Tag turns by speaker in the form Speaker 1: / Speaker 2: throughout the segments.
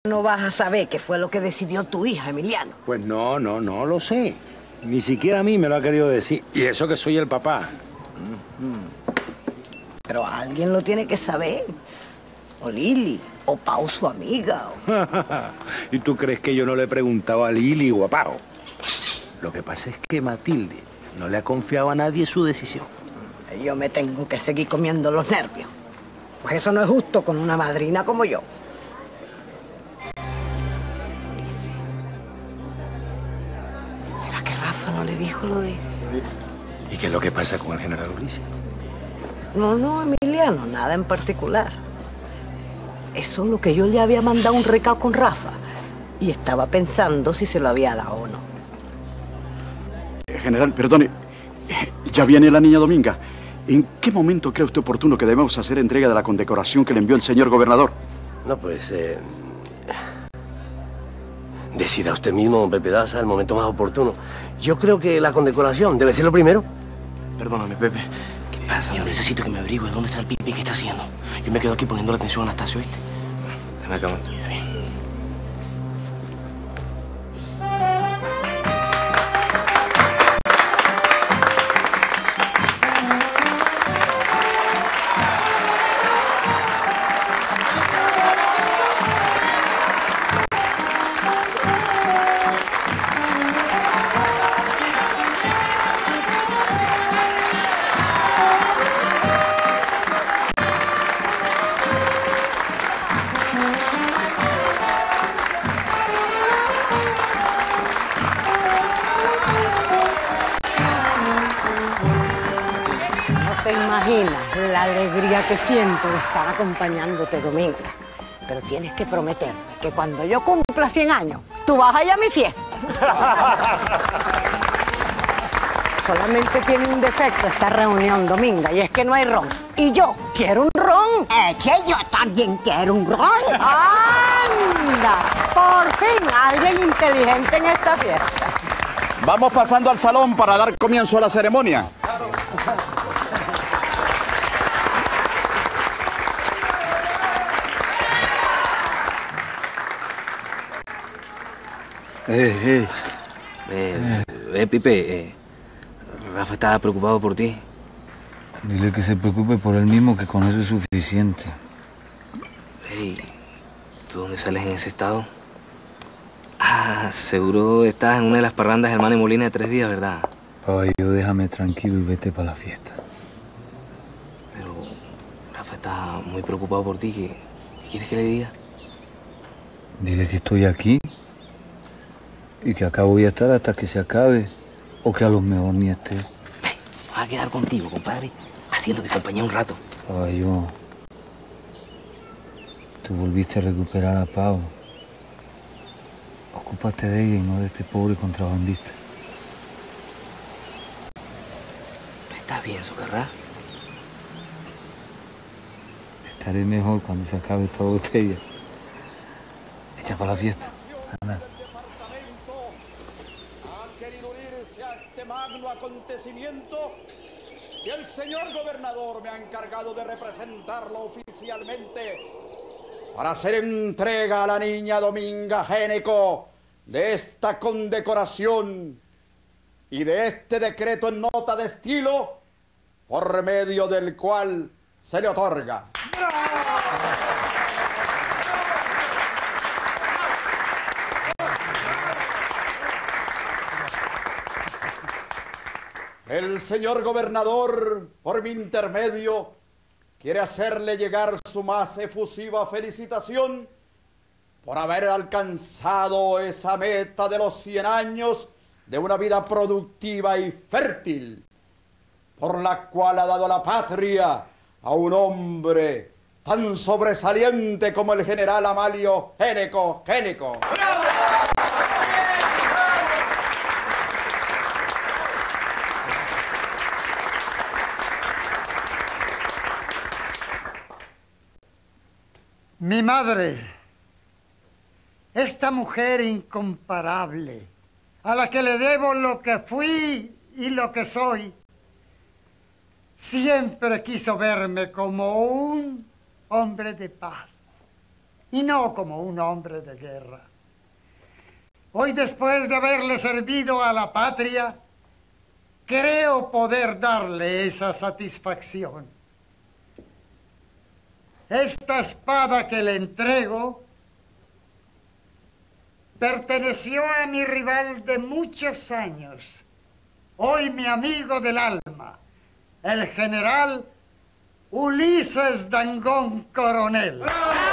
Speaker 1: No vas a saber qué fue lo que decidió tu hija, Emiliano.
Speaker 2: Pues no lo sé. Ni siquiera a mí me lo ha querido decir. Y eso que soy el papá.
Speaker 1: Pero alguien lo tiene que saber. O Lili, o Pau, su amiga.
Speaker 2: ¿Y tú crees que yo no le he preguntado a Lili o a Pau? Lo que pasa es que Matilde no le ha confiado a nadie su decisión.
Speaker 1: Yo me tengo que seguir comiendo los nervios. Pues eso no es justo con una madrina como yo. ¿Será que Rafa no le dijo lo de...?
Speaker 2: ¿Y qué es lo que pasa con el general Ulises?
Speaker 1: No, Emiliano, nada en particular. Es solo que yo le había mandado un recado con Rafa y estaba pensando si se lo había dado o no.
Speaker 3: General, perdone, ya viene la niña Dominga. ¿En qué momento cree usted oportuno que debemos hacer entrega de la condecoración que le envió el señor gobernador?
Speaker 4: No, pues, decida usted mismo, don Pepe Daza, el momento más oportuno. Yo creo que la condecoración debe ser lo primero.
Speaker 5: Perdóname, Pepe. ¿Qué pasa? Yo necesito que me averigüe dónde está el pipi que está haciendo. Yo me quedo aquí poniendo la atención a Anastasio, ¿viste?
Speaker 4: Ven acá,
Speaker 1: La alegría que siento de estar acompañándote, Dominga. Pero tienes que prometerme que cuando yo cumpla 100 años, tú vas allá a mi fiesta. Solamente tiene un defecto esta reunión, Dominga, y es que no hay ron. Y yo quiero un ron.
Speaker 6: Que yo también quiero un ron.
Speaker 1: ¡Anda! Por fin alguien inteligente en esta fiesta.
Speaker 3: Vamos pasando al salón para dar comienzo a la ceremonia.
Speaker 5: Pipe, Rafa estaba preocupado por ti.
Speaker 7: Dile que se preocupe por él mismo, que con eso es suficiente.
Speaker 5: Hey, ¿tú dónde sales en ese estado? Ah, seguro estás en una de las parrandas de Hermana Molina de 3 días, ¿verdad?
Speaker 7: Caballo, déjame tranquilo y vete para la fiesta.
Speaker 5: Pero Rafa está muy preocupado por ti. ¿Qué quieres que le diga?
Speaker 7: Dile que estoy aquí y que acá voy a estar hasta que se acabe, o que a lo mejor ni esté.
Speaker 5: Vas a quedar contigo, compadre, haciéndote compañía un rato.
Speaker 7: Caballo, tú volviste a recuperar a Pau. Ocúpate de ella y no de este pobre contrabandista.
Speaker 5: ¿Estás bien, Socarrá?
Speaker 7: Estaré mejor cuando se acabe esta botella. Echa para la fiesta. Anda.
Speaker 3: Magno acontecimiento y el señor gobernador me ha encargado de representarlo oficialmente para hacer entrega a la niña Dominga Géneco de esta condecoración y de este decreto en nota de estilo por medio del cual se le otorga. El señor gobernador, por mi intermedio, quiere hacerle llegar su más efusiva felicitación por haber alcanzado esa meta de los 100 años de una vida productiva y fértil, por la cual ha dado la patria a un hombre tan sobresaliente como el general Amalio Géneco.
Speaker 8: Mi madre, esta mujer incomparable, a la que le debo lo que fui y lo que soy, siempre quiso verme como un hombre de paz, y no como un hombre de guerra. Hoy, después de haberle servido a la patria, creo poder darle esa satisfacción. Esta espada que le entrego perteneció a mi rival de muchos años, hoy mi amigo del alma, el general Ulises Dangond Coronel.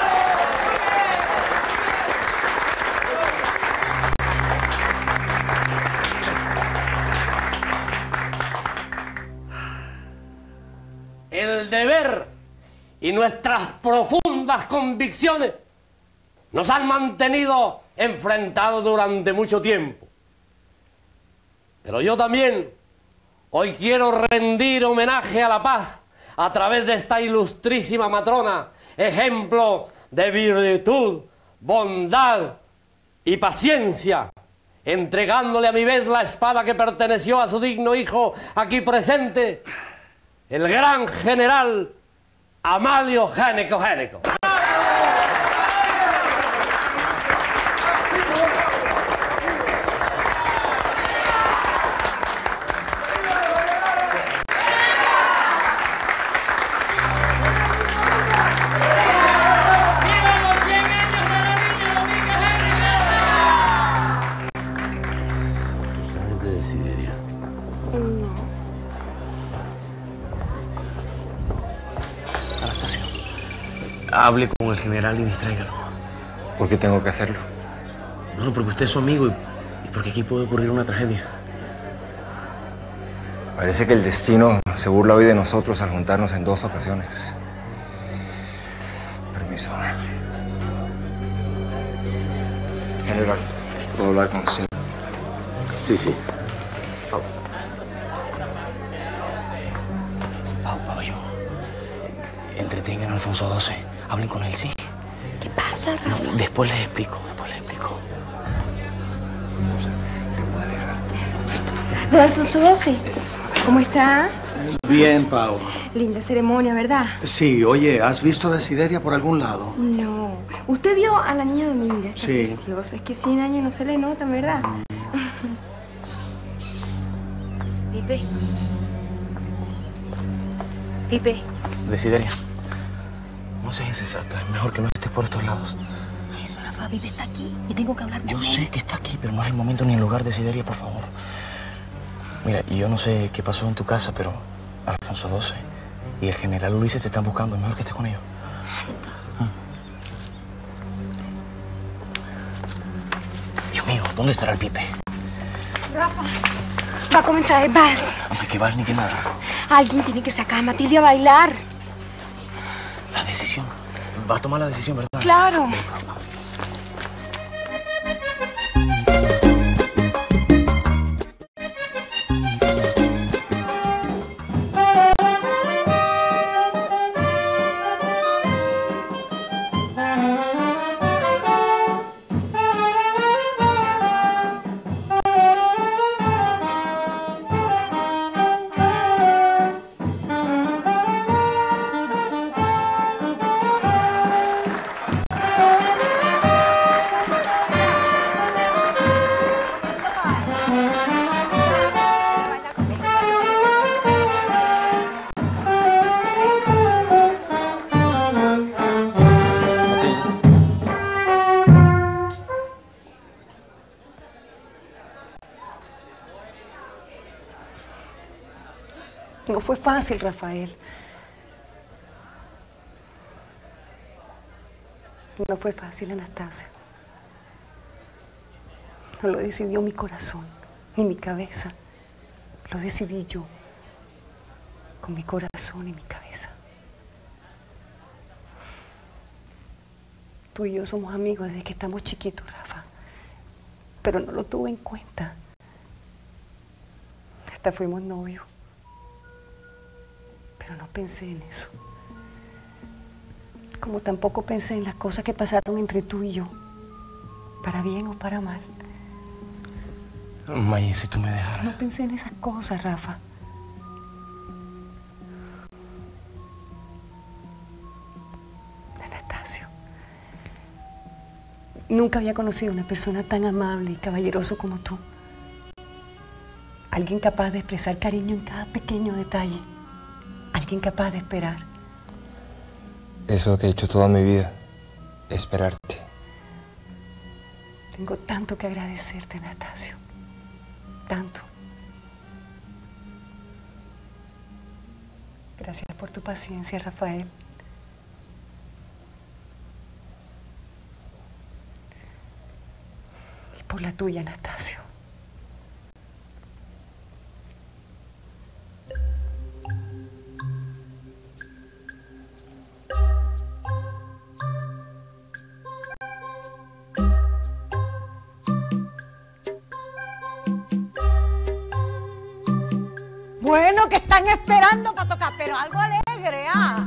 Speaker 4: El deber y nuestras profundas convicciones nos han mantenido enfrentados durante mucho tiempo. Pero yo también hoy quiero rendir homenaje a la paz a través de esta ilustrísima matrona, ejemplo de virtud, bondad y paciencia, entregándole a mi vez la espada que perteneció a su digno hijo aquí presente, el gran general Amalio Géneco Géneco.
Speaker 5: Hable con el general y distráigalo.
Speaker 7: ¿Por qué tengo que hacerlo?
Speaker 5: Bueno, porque usted es su amigo y porque aquí puede ocurrir una tragedia.
Speaker 7: Parece que el destino se burla hoy de nosotros al juntarnos en 2 ocasiones. Permiso. General, ¿puedo hablar con usted?
Speaker 4: Sí, sí.
Speaker 5: Pabellón. Entretengan a Alfonso XII. Hablen con él, ¿sí?
Speaker 9: ¿Qué pasa, Rafa?
Speaker 5: Después les explico,
Speaker 9: Don Alfonso XII, ¿cómo está?
Speaker 10: Bien, Pau.
Speaker 9: Linda ceremonia, ¿verdad?
Speaker 10: Sí, oye, ¿has visto a Desideria por algún lado?
Speaker 9: No. Usted vio a la niña Dominga, está
Speaker 10: Sí.
Speaker 9: preciosa. Es que 100 años no se le notan, ¿verdad? Pipe. Pipe.
Speaker 5: Desideria, no seas insensata. Es mejor que no estés por estos lados.
Speaker 9: Ay, Rafa, Pipe está aquí y tengo que hablar con él.
Speaker 5: Yo sé que está aquí, pero no es el momento ni el lugar, Desideria, por favor. Mira, yo no sé qué pasó en tu casa, pero Alfonso XII y el general Ulises te están buscando. Es mejor que estés con ellos. Dios mío, ¿dónde estará el Pipe?
Speaker 9: Rafa, va a comenzar el vals.
Speaker 5: Hombre, que vals ni que nada.
Speaker 9: Alguien tiene que sacar a Matilde a bailar.
Speaker 5: La decisión. Va a tomar la decisión, ¿verdad?
Speaker 9: Claro.
Speaker 1: No fue fácil, Rafael. No fue fácil, Anastasio. No lo decidió mi corazón, ni mi cabeza. Lo decidí yo, con mi corazón y mi cabeza. Tú y yo somos amigos desde que estamos chiquitos, Rafa. Pero no lo tuve en cuenta. Hasta fuimos novios. Pero no pensé en eso. Como tampoco pensé en las cosas que pasaron entre tú y yo. Para bien o para mal.
Speaker 5: May, si tú me dejaras.
Speaker 1: No pensé en esas cosas, Rafa. Anastasio, Nunca había conocido a una persona tan amable y caballeroso como tú. Alguien capaz de expresar cariño en cada pequeño detalle. Alguien capaz de esperar.
Speaker 11: Eso es lo que he hecho toda mi vida. Esperarte.
Speaker 1: Tengo tanto que agradecerte, Anastasio. Tanto. Gracias por tu paciencia, Rafael. Y por la tuya, Anastasio.
Speaker 6: Bueno, que están esperando para tocar, pero algo alegre, ¿ah?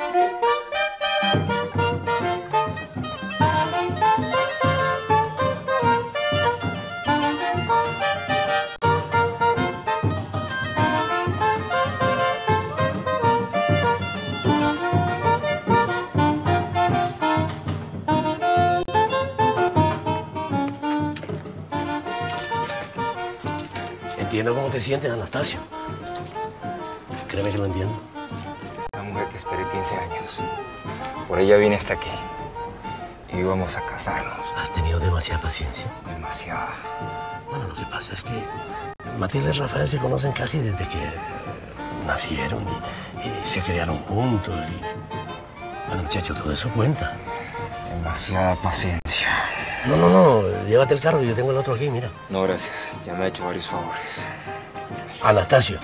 Speaker 4: Entiendo cómo te sientes, Anastasio. Créeme que lo entiendo.
Speaker 11: Una mujer que esperé 15 años. Por ella vine hasta aquí. Y íbamos a casarnos.
Speaker 4: ¿Has tenido demasiada paciencia?
Speaker 11: Demasiada.
Speaker 4: Bueno, lo que pasa es que Matilde y Rafael se conocen casi desde que nacieron y se criaron juntos. Bueno, muchachos, todo eso cuenta.
Speaker 11: Demasiada paciencia.
Speaker 4: No, llévate el carro, yo tengo el otro aquí, mira.
Speaker 11: No, gracias. Ya me ha hecho varios favores.
Speaker 4: Anastasio.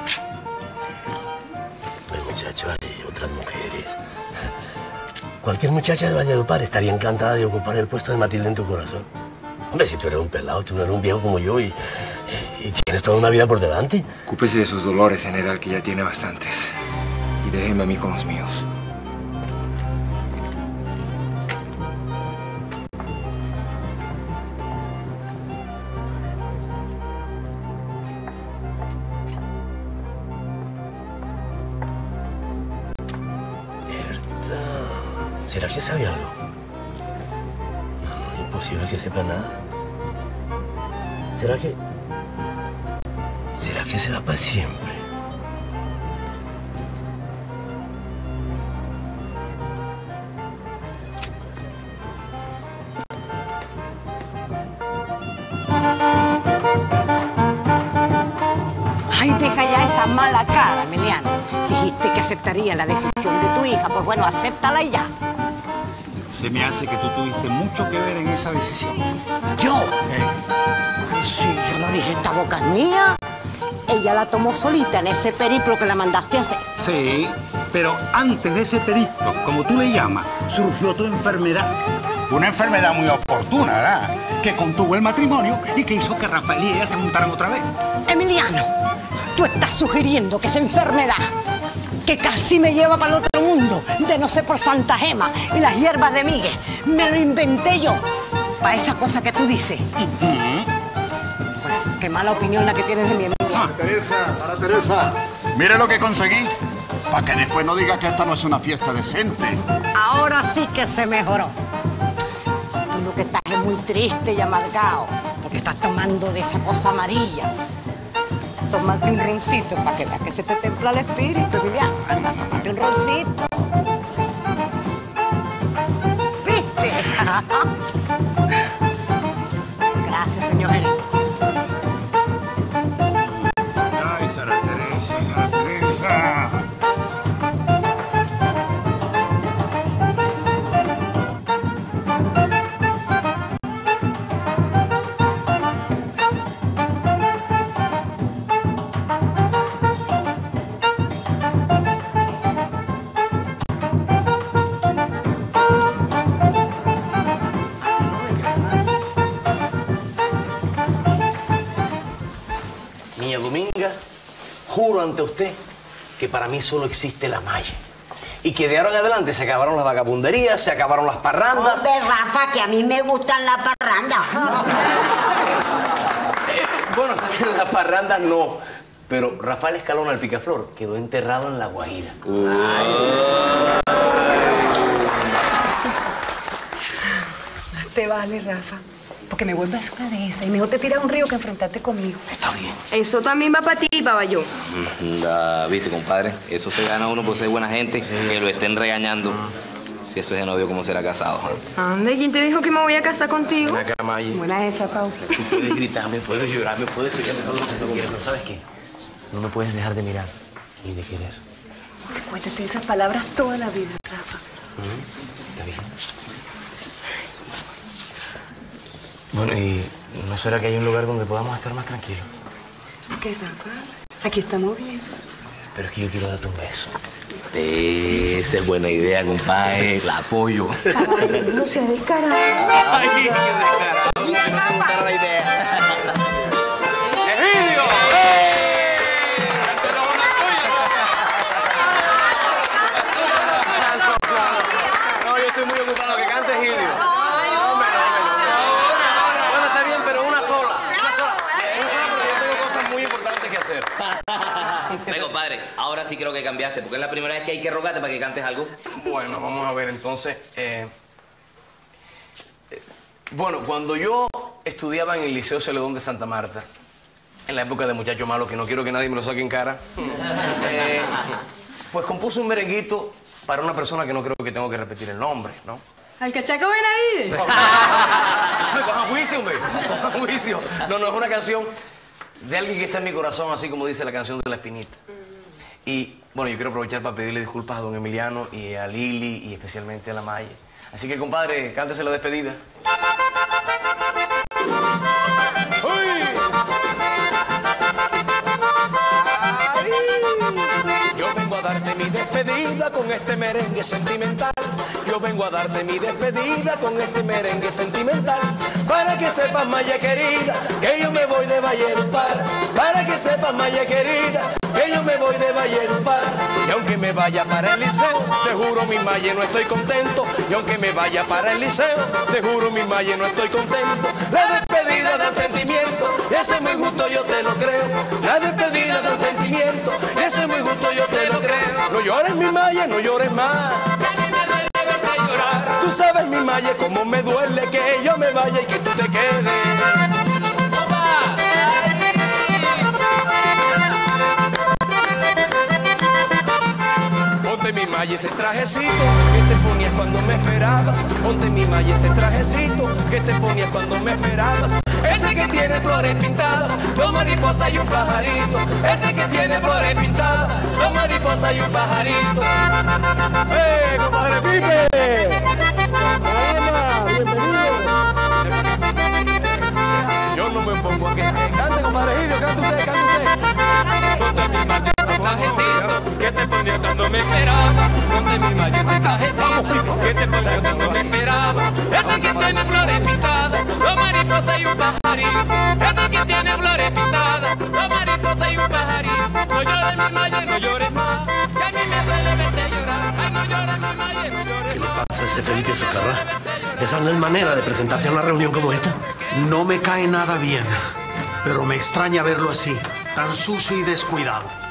Speaker 4: El muchacho, hay otras mujeres. Cualquier muchacha de Valledupar estaría encantada de ocupar el puesto de Matilde en tu corazón. Hombre, si tú eres un pelado, tú no eres un viejo como yo y tienes toda una vida por delante.
Speaker 11: Ocúpese de sus dolores, general, que ya tiene bastantes. Y déjeme a mí con los míos.
Speaker 4: ¿Será que sabe algo? No, imposible que sepa nada. ¿Será que se va para siempre?
Speaker 6: Ay, deja ya esa mala cara, Emiliano. Dijiste que aceptaría la decisión de tu hija. Pues bueno, acéptala y ya.
Speaker 10: Se me hace que tú tuviste mucho que ver en esa decisión.
Speaker 6: ¿Yo? Ay, sí, yo no dije, esta boca es mía. Ella la tomó solita en ese periplo que la mandaste a hacer.
Speaker 10: Sí, pero antes de ese periplo, como tú le llamas, surgió tu enfermedad. Una enfermedad muy oportuna, ¿verdad? Que contuvo el matrimonio y que hizo que Rafael y ella se juntaran otra vez.
Speaker 6: Emiliano, tú estás sugiriendo que esa enfermedad que casi me lleva para el otro mundo, de no ser por Santa Gema y las hierbas de Miguel, me lo inventé yo para esa cosa que tú dices. Pues, qué mala opinión la que tienes de mi Emiliano.
Speaker 3: Sara Teresa, mire lo que conseguí, para que después no diga que esta no es una fiesta decente.
Speaker 6: Ahora sí que se mejoró. Tú lo que estás es muy triste y amargado, porque estás tomando de esa cosa amarilla. Tómate un roncito para que veas que se te templa el espíritu, Emiliano. Anda, tómate un roncito. ¿Viste? Gracias, señor gerente.
Speaker 10: Ay, Sara Teresa.
Speaker 5: Niña Dominga, juro ante usted que para mí solo existe la malla. Y que de ahora en adelante se acabaron las vagabunderías, se acabaron las parrandas.
Speaker 6: Hombre, Rafa, que a mí me gustan las parrandas.
Speaker 5: Bueno, también las parrandas no. Pero Rafael Escalona, el Picaflor, quedó enterrado en La Guajira.
Speaker 6: te vale, Rafa. Porque me vuelvas una de esas y mejor te tiras a un río que enfrentarte conmigo.
Speaker 5: Está bien.
Speaker 12: Eso también va para ti, babayo.
Speaker 11: Viste, compadre, eso se gana uno por ser buena gente, que lo estén regañando. Si eso es de novio, ¿cómo será casado?
Speaker 12: Anda, ¿quién te dijo que me voy a casar contigo?
Speaker 5: Ven acá, Maye.
Speaker 6: Buena esa pausa.
Speaker 5: Tú puedes gritarme, puedes llorarme, puedes pedirme todo lo que tú quieras, pero ¿sabes qué? No me puedes dejar de mirar ni de querer.
Speaker 6: Cuéntate esas palabras toda la vida, Rafa.
Speaker 5: Está bien. Bueno, ¿y no será que hay un lugar donde podamos estar más tranquilos?
Speaker 6: ¿Qué, Rafa? Aquí estamos bien.
Speaker 5: Pero es que yo quiero darte un beso.
Speaker 11: Esa es buena idea, compadre. La apoyo.
Speaker 6: Caballero, no seas descarado.
Speaker 11: Ay, qué descarado. No te gustara la idea. ¡Egidio!
Speaker 5: No, yo estoy muy ocupado. Que cante Egidio. Bueno, está bien, pero una sola. Una sola, porque yo tengo cosas muy importantes que hacer.
Speaker 11: Ven, compadre, ahora sí creo que cambiaste, porque es la primera vez que hay que rogarte para que cantes algo.
Speaker 5: Bueno, vamos a ver entonces. Bueno, cuando yo estudiaba en el Liceo Celedón de Santa Marta, en la época de Muchacho Malo, que no quiero que nadie me lo saque en cara, pues compuse un merenguito para una persona que no creo que tengo que repetir el nombre, ¿no?
Speaker 12: ¿Al cachaco Benavides?
Speaker 5: Me cojan juicio, hombre. Cojan juicio. No, no, es una canción de alguien que está en mi corazón, así como dice la canción de La Espinita. Y, bueno, yo quiero aprovechar para pedirle disculpas a don Emiliano y a Lili y especialmente a la Maye. Así que, compadre, cántese la despedida. Yo vengo a darte mi despedida con este merengue sentimental. Yo vengo a darte mi despedida con este merengue sentimental. Para que sepas, Maya querida, que yo me voy de Valledupar. Para que sepas, Maya querida, que yo me voy de Valledupar. Y aunque me vaya para el liceo, te juro, mi Maya, no estoy contento. Y aunque me vaya para el liceo, te juro, mi Maya, no estoy contento. La despedida del sentimiento, y eso es muy justo, yo te lo creo. La despedida del sentimiento, y eso es muy justo, yo te lo creo. No llores, mi Maya, no llores más. Tú sabes, mi Maya, cómo me duele que yo me vaya y que tú te quedes. Ponte, mi Maya, ese trajecito que te ponías cuando me esperabas. Ponte, mi Maya, ese trajecito que te ponías cuando me esperabas. Ese que tiene flores pintadas, dos mariposas y un pajarito. Ese que tiene flores pintadas, dos mariposas y un pajarito. Compadre Pipe! ¡Hola! ¡Bienvenido! Yo no me pongo a quejar. Cante, compadre Egidio, cante usted, cante usted.
Speaker 13: Ponte mi Maya ese trajecito que te ponía cuando me esperaba. Ponte mi Maya ese trajecito que te ponía cuando me esperaba. Ese que tiene flores pintadas, dos mariposas y un pajarito. Ese que tiene flores pintadas, dos mariposas y un pajarito. No llores, mi Maya, no llores más, que a mí me duele verte llorar. Ay, no llores, mi Maya, no llores más.
Speaker 4: ¿Qué le pasa a ese Felipe Socarrá? Esa no es manera de presentarse a una reunión como esta.
Speaker 14: No me cae nada bien, pero me extraña verlo así, tan sucio y descuidado.